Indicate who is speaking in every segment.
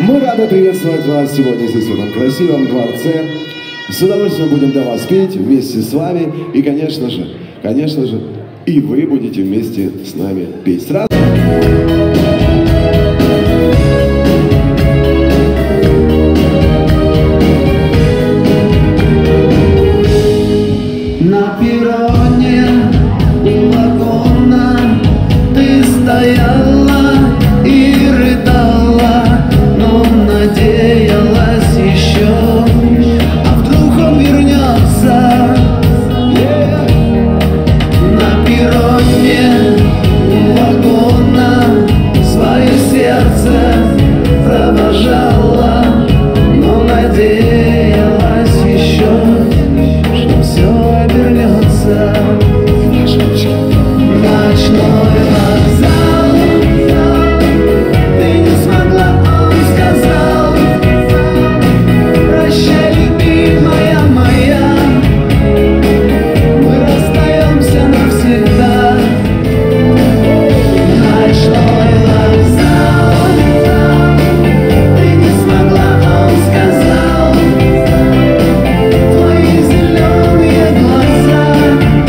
Speaker 1: Мы рады приветствовать вас сегодня здесь, в этом красивом дворце. С удовольствием будем для вас петь вместе с вами. И, конечно же, и вы будете вместе с нами петь. Сразу...
Speaker 2: На перроне у вагона ты стояла и рыдала, но надеялась еще, а вдруг он вернется. На перроне у вагона свое сердце провожала, но надеялась еще, что все обернется. Ночной вокзал, ты не смогла, он сказал. Прощай, любимая моя, мы расстаемся навсегда. Ночной вокзал, ты не смогла, он сказал. Твои зеленые глаза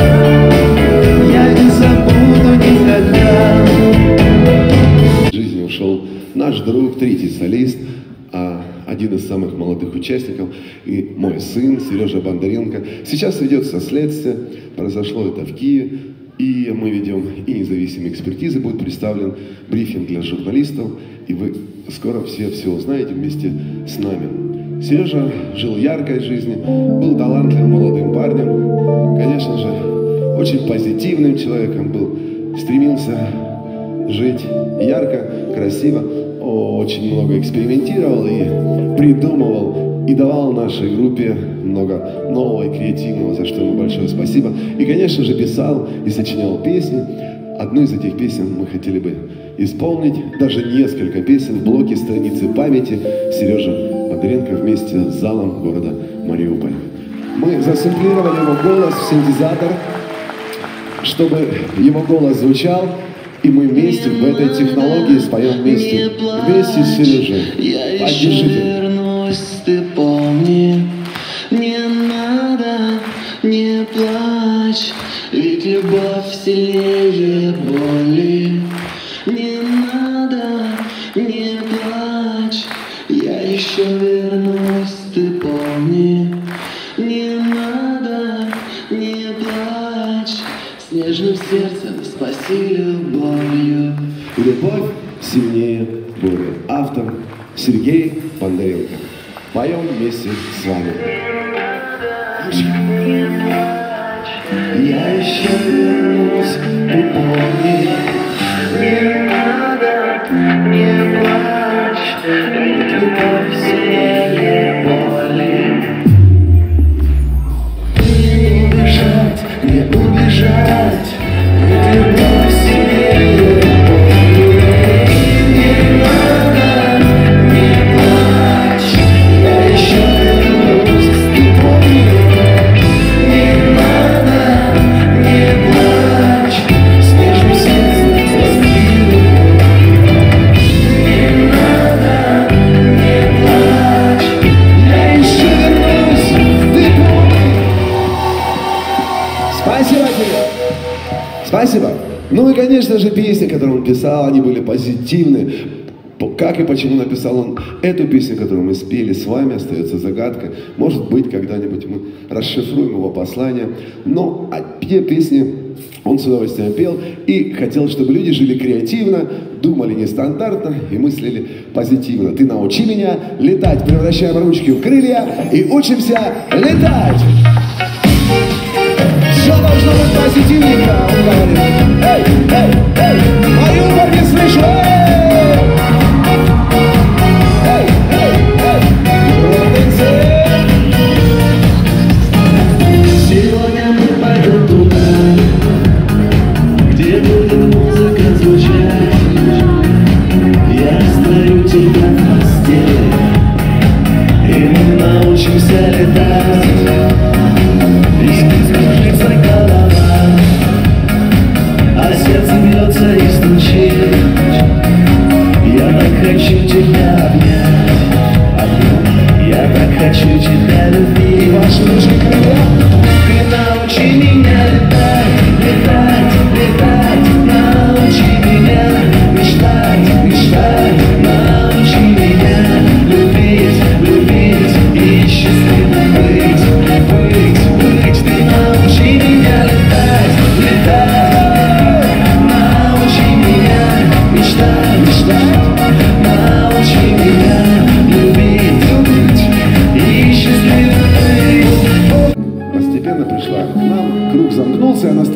Speaker 2: я не забуду никогда.
Speaker 1: В жизни ушел наш друг, третий солист, один из самых молодых участников, и мой сын Сережа Бондаренко. Сейчас ведется следствие, произошло это в Киеве, и мы ведем и независимые экспертизы, будет представлен брифинг для журналистов, и вы скоро все узнаете вместе с нами. Сережа жил яркой жизнью, был талантливым молодым парнем, конечно же, очень позитивным человеком был, стремился жить ярко, красиво, очень много экспериментировал и придумывал, и давал нашей группе много нового и креативного, за что ему большое спасибо. И, конечно же, писал и сочинял песни. Одну из этих песен мы хотели бы исполнить, даже несколько песен в блоке «Страницы памяти» Сережа Бондаренко вместе с залом города Мариуполь. Мы засэмплировали его голос в синтезатор, чтобы его голос звучал, и мы вместе в этой технологии споем вместе с Сережей. Поддержите.
Speaker 2: Вернусь, ты помни, не надо, не плачь, ведь любовь сильнее боли. Не надо, не плачь, я еще вернусь, ты помни. Не надо, не плачь, с нежным сердцем спаси любовью.
Speaker 1: Любовь сильнее боли. Автор Сергей Бондаренко. Поем вместе с вами.
Speaker 2: Я еще вернусь, ты помни. Не надо, не плачь, ведь любовь сильнее боли. Не убежать, не убежать, ведь любовь сильнее боли. Не надо, не плачь, я еще вернусь, ты помни. Не надо, не плачь, с нежным сердцем спаси любовь. Не надо, не плачь, я еще вернусь, ты помни.
Speaker 1: Спасибо тебе! Спасибо! Ну и, конечно же, песни, которые он писал, они были позитивны. Как и почему написал он эту песню, которую мы спели с вами, остается загадкой. Может быть, когда-нибудь мы расшифруем его послание. Но те песни он с удовольствием пел и хотел, чтобы люди жили креативно, думали нестандартно и мыслили позитивно. Ты научи меня летать, превращаем ручки в крылья и учимся летать! Все должно быть позитивненько, он говорит. Эй, эй, эй, Мариуполь, не слышу, эй! Эй, эй, эй,
Speaker 2: Сегодня мы пойдем туда, где будет музыка звучать. Я растворю тебя в постели, и мы научимся летать. Кружится голова, а сердце бьется и стучит.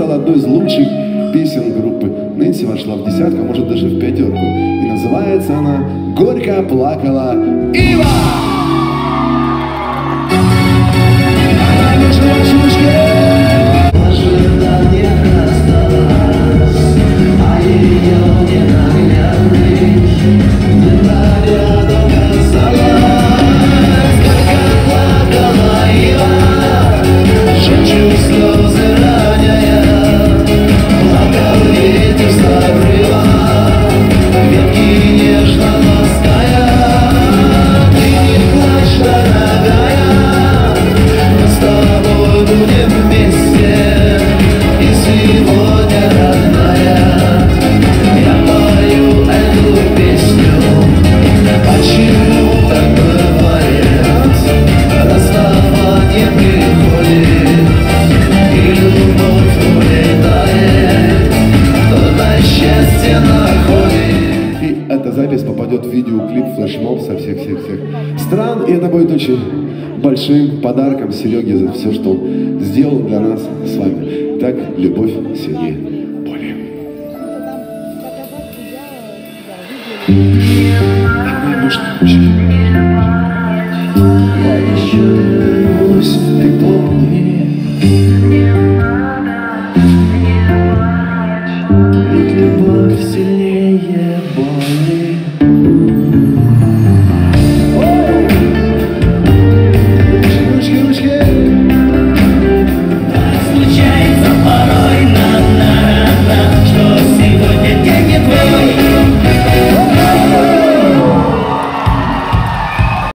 Speaker 1: стала одной из лучших песен группы. Нэнси вошла в десятку, а может даже в пятерку. И называется она «Горько плакала Ива». Запись попадет в видеоклип флешмоб со всех стран, и это будет очень большим подарком Сереге за все, что он сделал для нас с вами. Так, любовь сильнее боли.
Speaker 2: Я еще вернусь, ты помнишь.